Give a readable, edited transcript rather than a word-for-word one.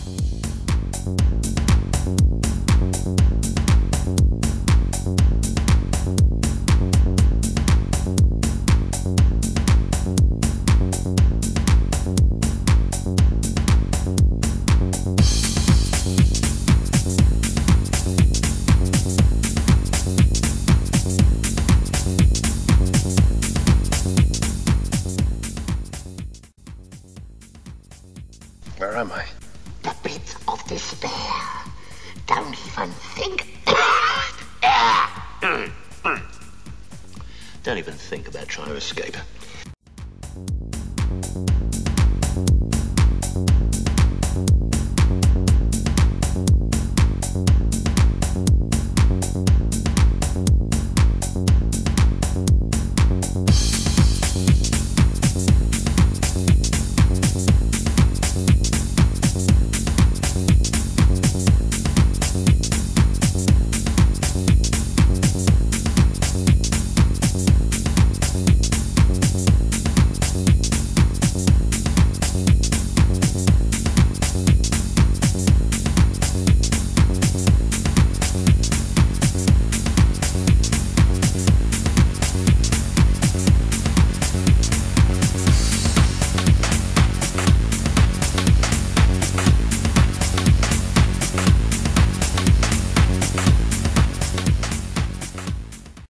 Where am I? The pit of despair. Don't even think. Don't even think about trying to escape.